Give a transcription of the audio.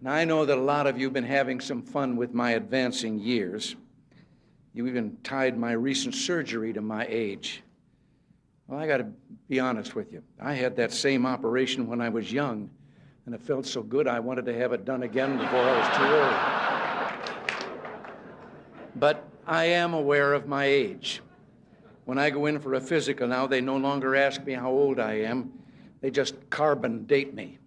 Now, I know that a lot of you have been having some fun with my advancing years. You even tied my recent surgery to my age. Well, I got to be honest with you. I had that same operation when I was young, and it felt so good I wanted to have it done again before I was too old. But I am aware of my age. When I go in for a physical now, they no longer ask me how old I am. They just carbon date me.